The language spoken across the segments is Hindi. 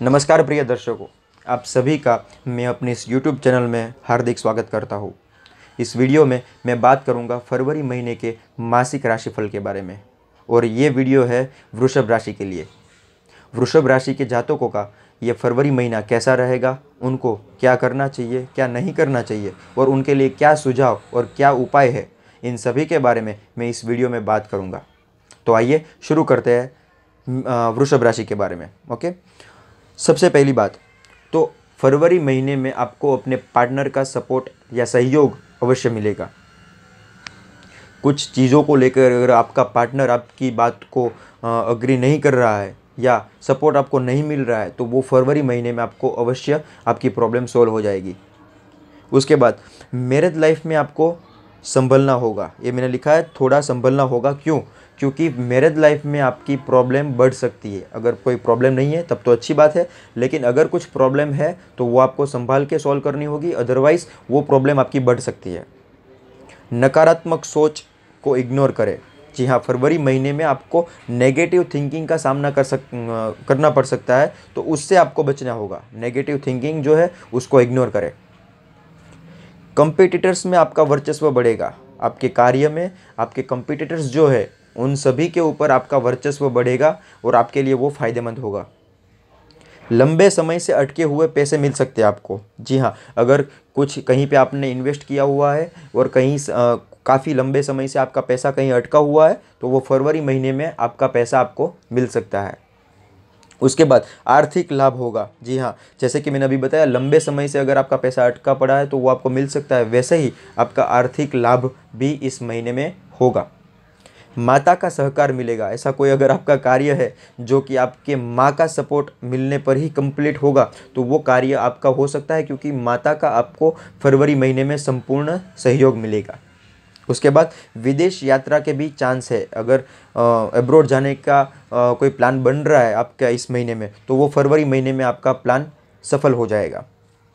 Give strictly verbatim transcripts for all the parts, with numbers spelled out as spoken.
नमस्कार प्रिय दर्शकों, आप सभी का मैं अपने इस यूट्यूब चैनल में हार्दिक स्वागत करता हूँ। इस वीडियो में मैं बात करूँगा फरवरी महीने के मासिक राशिफल के बारे में और ये वीडियो है वृषभ राशि के लिए। वृषभ राशि के जातकों का ये फरवरी महीना कैसा रहेगा, उनको क्या करना चाहिए, क्या नहीं करना चाहिए और उनके लिए क्या सुझाव और क्या उपाय है, इन सभी के बारे में मैं इस वीडियो में बात करूँगा। तो आइए शुरू करते हैं वृषभ राशि के बारे में। ओके, सबसे पहली बात तो फरवरी महीने में आपको अपने पार्टनर का सपोर्ट या सहयोग अवश्य मिलेगा। कुछ चीज़ों को लेकर अगर आपका पार्टनर आपकी बात को अग्री नहीं कर रहा है या सपोर्ट आपको नहीं मिल रहा है तो वो फरवरी महीने में आपको अवश्य आपकी प्रॉब्लम सॉल्व हो जाएगी। उसके बाद मैरिज लाइफ में आपको संभलना होगा। ये मैंने लिखा है थोड़ा संभलना होगा। क्यों? क्योंकि मैरिज लाइफ में आपकी प्रॉब्लम बढ़ सकती है। अगर कोई प्रॉब्लम नहीं है तब तो अच्छी बात है, लेकिन अगर कुछ प्रॉब्लम है तो वो आपको संभाल के सॉल्व करनी होगी, अदरवाइज़ वो प्रॉब्लम आपकी बढ़ सकती है। नकारात्मक सोच को इग्नोर करें। जी हाँ, फरवरी महीने में आपको नेगेटिव थिंकिंग का सामना कर सक करना पड़ सकता है, तो उससे आपको बचना होगा। नेगेटिव थिंकिंग जो है उसको इग्नोर करें। कंपटीटर्स में आपका वर्चस्व बढ़ेगा। आपके कार्य में आपके कंपटीटर्स जो है उन सभी के ऊपर आपका वर्चस्व बढ़ेगा और आपके लिए वो फ़ायदेमंद होगा। लंबे समय से अटके हुए पैसे मिल सकते हैं आपको। जी हाँ, अगर कुछ कहीं पे आपने इन्वेस्ट किया हुआ है और कहीं काफ़ी लंबे समय से आपका पैसा कहीं अटका हुआ है तो वो फरवरी महीने में आपका पैसा आपको मिल सकता है। उसके बाद आर्थिक लाभ होगा। जी हाँ, जैसे कि मैंने अभी बताया, लंबे समय से अगर आपका पैसा अटका पड़ा है तो वो आपको मिल सकता है, वैसे ही आपका आर्थिक लाभ भी इस महीने में होगा। माता का सहकार मिलेगा। ऐसा कोई अगर आपका कार्य है जो कि आपके माँ का सपोर्ट मिलने पर ही कंप्लीट होगा तो वो कार्य आपका हो सकता है, क्योंकि माता का आपको फरवरी महीने में संपूर्ण सहयोग मिलेगा। उसके बाद विदेश यात्रा के भी चांस है। अगर अब्रॉड जाने का आ, कोई प्लान बन रहा है आपका इस महीने में तो वो फरवरी महीने में आपका प्लान सफल हो जाएगा।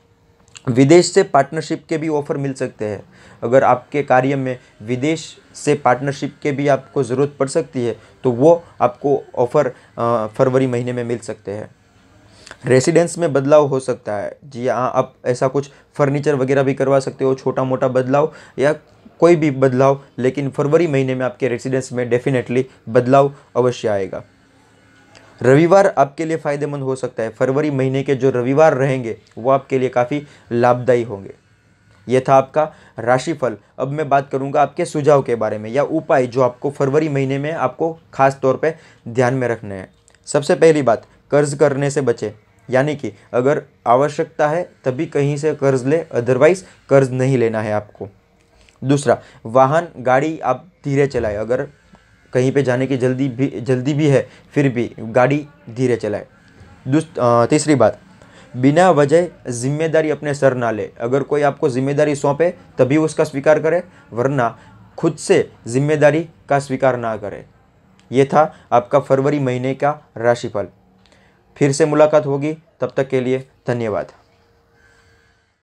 विदेश से पार्टनरशिप के भी ऑफ़र मिल सकते हैं। अगर आपके कार्य में विदेश से पार्टनरशिप के भी आपको ज़रूरत पड़ सकती है तो वो आपको ऑफ़र फरवरी महीने में मिल सकते हैं। रेसिडेंस में बदलाव हो सकता है। जी हाँ, आप ऐसा कुछ फर्नीचर वगैरह भी करवा सकते हो, छोटा मोटा बदलाव या कोई भी बदलाव, लेकिन फरवरी महीने में आपके रेसिडेंस में डेफिनेटली बदलाव अवश्य आएगा। रविवार आपके लिए फ़ायदेमंद हो सकता है। फरवरी महीने के जो रविवार रहेंगे वो आपके लिए काफ़ी लाभदायी होंगे। ये था आपका राशिफल। अब मैं बात करूंगा आपके सुझाव के बारे में या उपाय जो आपको फरवरी महीने में आपको खास तौर पे ध्यान में रखने हैं। सबसे पहली बात, कर्ज करने से बचें। यानी कि अगर आवश्यकता है तभी कहीं से कर्ज ले, अदरवाइज़ कर्ज नहीं लेना है आपको। दूसरा, वाहन गाड़ी आप धीरे चलाएं। अगर कहीं पे जाने की जल्दी भी जल्दी भी है फिर भी गाड़ी धीरे चलाएं। तीसरी बात, बिना वजह जिम्मेदारी अपने सर ना ले। अगर कोई आपको जिम्मेदारी सौंपे तभी उसका स्वीकार करें, वरना खुद से जिम्मेदारी का स्वीकार ना करें। ये था आपका फरवरी महीने का राशिफल। फिर से मुलाकात होगी, तब तक के लिए धन्यवाद।